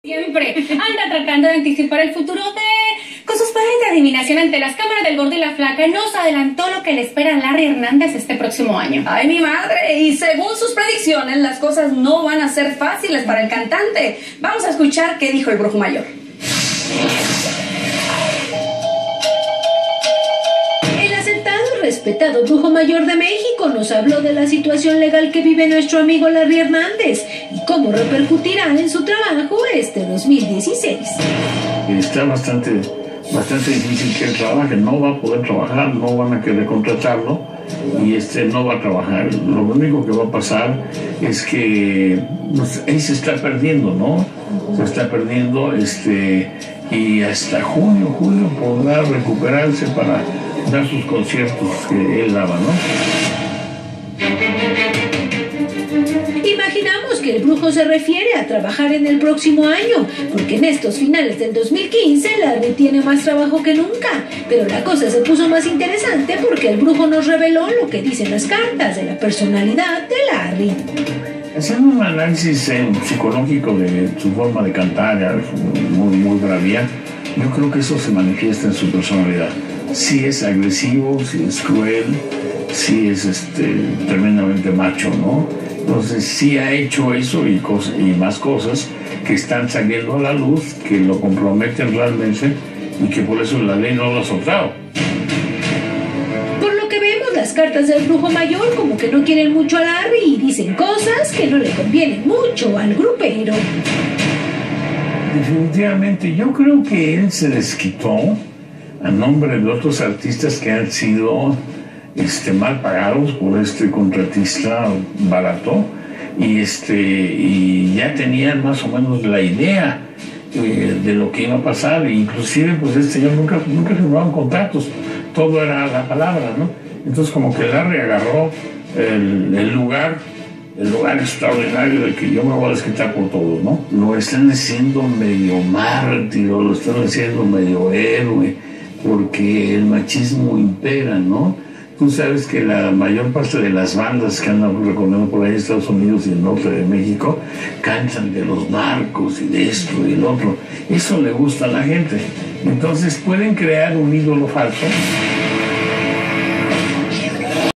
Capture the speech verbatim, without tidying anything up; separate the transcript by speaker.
Speaker 1: Siempre anda tratando de anticipar el futuro de... Con sus poderes de adivinación ante las cámaras del Gordo y la Flaca, nos adelantó lo que le espera a Larry Hernández este próximo año.
Speaker 2: ¡Ay, mi madre! Y según sus predicciones, las cosas no van a ser fáciles para el cantante. Vamos a escuchar qué dijo el Brujo Mayor.
Speaker 3: Respetado Brujo Mayor de México nos habló de la situación legal que vive nuestro amigo Larry Hernández y cómo repercutirá en su trabajo este dos mil dieciséis.
Speaker 4: Está bastante, bastante difícil que él trabaje, no va a poder trabajar, no van a querer contratarlo y este no va a trabajar. Lo único que va a pasar es que pues, ahí se está perdiendo, ¿no? Se está perdiendo este, y hasta junio, julio podrá recuperarse para dar sus conciertos que él daba, ¿no?
Speaker 3: Imaginamos que el brujo se refiere a trabajar en el próximo año, porque en estos finales del dos mil quince Larry tiene más trabajo que nunca. Pero la cosa se puso más interesante porque el brujo nos reveló lo que dicen las cartas de la personalidad de Larry.
Speaker 4: Haciendo un análisis eh, psicológico de su forma de cantar, muy, muy bravía, yo creo que eso se manifiesta en su personalidad. Sí es agresivo, sí es cruel, sí es este, tremendamente macho, ¿no? Entonces sí ha hecho eso y, cosas, y más cosas que están saliendo a la luz, que lo comprometen realmente y que por eso la ley no lo ha soltado.
Speaker 3: Por lo que vemos, las cartas del Brujo Mayor como que no quieren mucho a Larry y dicen cosas que no le convienen mucho al grupero.
Speaker 4: Definitivamente, yo creo que él se desquitó a nombre de otros artistas que han sido este, mal pagados por este contratista barato y, este, y ya tenían más o menos la idea eh, de lo que iba a pasar. E inclusive pues este señor nunca, nunca firmaban contratos, todo era la palabra, ¿no? Entonces como que Larry agarró el, el lugar el lugar extraordinario de que yo me voy a desquitar por todo, ¿no? Lo están haciendo medio mártir, lo están haciendo medio héroe, porque el machismo impera, ¿no? Tú sabes que la mayor parte de las bandas que andan recorriendo por ahí en Estados Unidos y el norte de México cantan de los narcos y de esto y el otro. Eso le gusta a la gente. Entonces pueden crear un ídolo falso